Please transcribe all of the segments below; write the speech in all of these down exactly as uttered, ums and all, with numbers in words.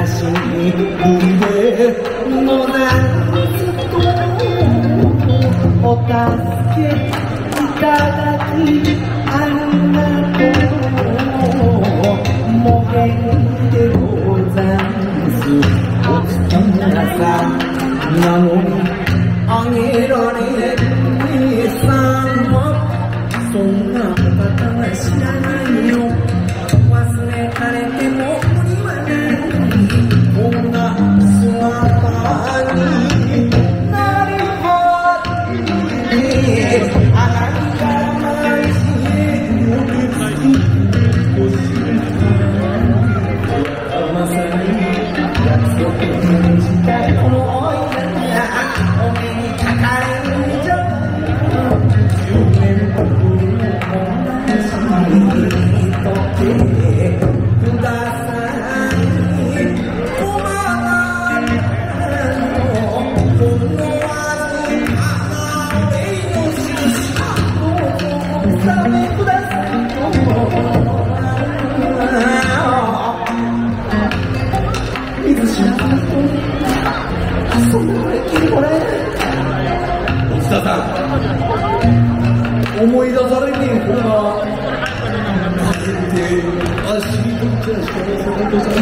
しい海でのなんとお助けいただきありがとうもげんでござんすおつかまさんなのにあげられねえさんそんなお方は知らないよ忘れられても無理はないこんな姿になりはってあなたが愛してもけつき欲しいまさに約束にしたこのおいらお目にかかれるんじゃじゅうねんぶりとってくださいおままのこの味花絵の印どうぞお納めください水島さんとそんなこれ聞いてもらえないお津田さん思い出されねえ方が初めて足にとっては幸せでござい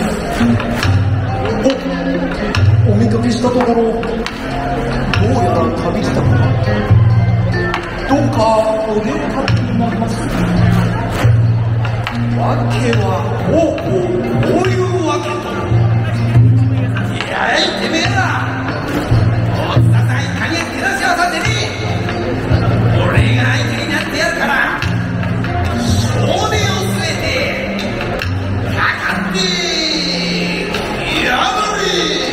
ますお、お見かけしたところどうやら旅したかどうかお出をかっていまいますわけはこうこうこういうわけといやいてめえらお津田さんいかに照らし合わさってね俺が相手になってやるから少年を据えてかかってやがれ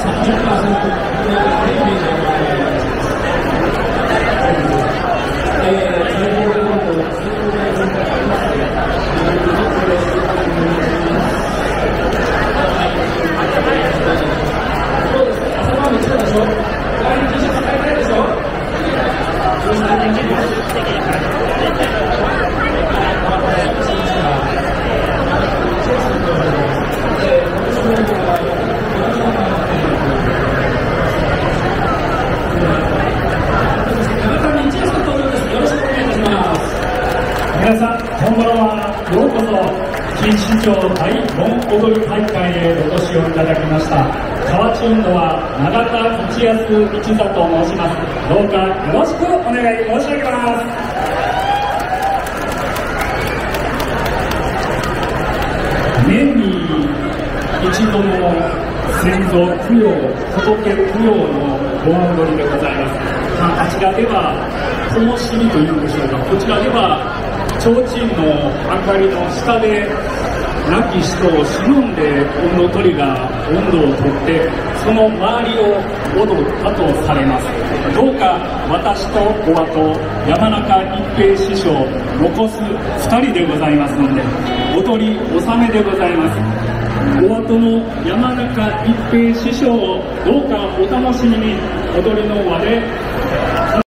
さんじゅっパーセント ぐらいのイメージを持っています。えー、最高レベルと最高レベルがありますので、これをするためにお願いします。そうですね、朝晩の力でしょ、来日して使いたいでしょ、そうしたらできるよ。 皆さん、こんばんは。ようこそ錦糸町大盆踊り大会へお越しをいただきました。河内運動は永田一康一座と申します。どうかよろしくお願い申し上げます。年に一度の先祖供養、仏供養の盆踊りでございます。まあ、あちらでは灯火というんでしょうか、こちらでは提灯の明かりの下で亡き人を忍んで音頭取りが音頭を取ってその周りを踊ったとされます。どうか私とお後山中一平師匠残すふたりでございますので踊り納めでございます。お後の山中一平師匠をどうかお楽しみに踊りの輪で